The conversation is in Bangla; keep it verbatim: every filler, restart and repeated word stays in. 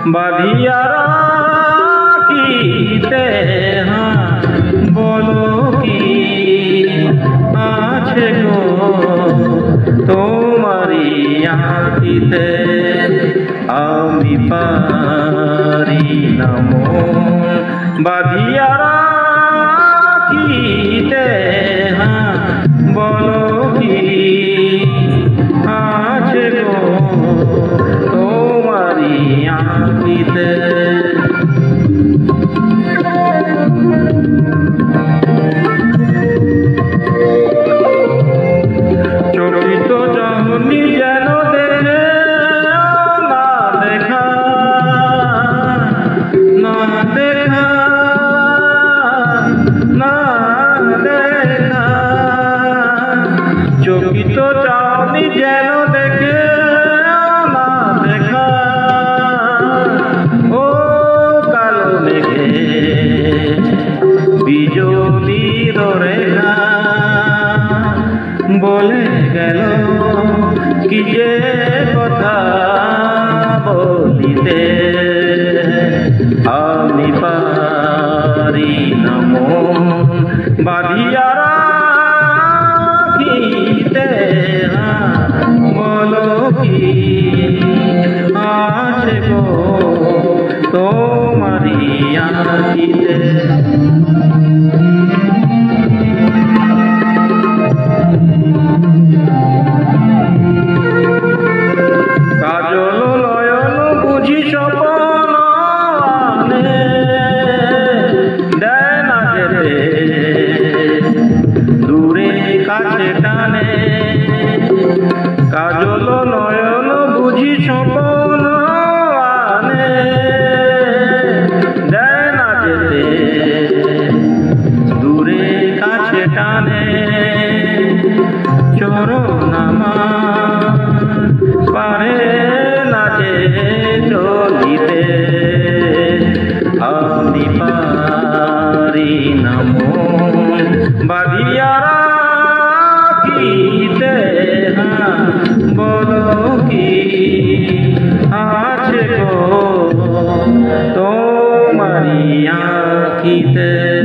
বাঁধিয়া রাখিতে হ্যাঁ বলো কি আছে গো তোমারি আঁকিতে আমি পারি না মন বাঁধিয়া রাখিতে হ্যাঁ বলো কি আছে গো তোমারি আঁকিতে চকিত চাহনি যেন দেখে না দেখা না দেখা না দেখা চকিত চাহনি যেন দেখে না দেখা ও কালো মেঘে বিজলির রেখা বলে গেল কি যে কথা বলিতে আমি পারি না মন বাঁধিয়া রাখিতে বলো কি আছে গো তোমারি আঁকিতে কাজল নয়ন বুঝি স্বপন আনে দেয় না যেতে দূরে কাছে টানে কাজল নয়ন বুঝি স্বপন আনে দেয় না যেতে দূরে কাছে টানে চরণ আমার পারে না যে চলিতে আমি পারি না মন বাঁধিয়া রাখিতে বলো কি আছে গো তোমারি আঁকিতে।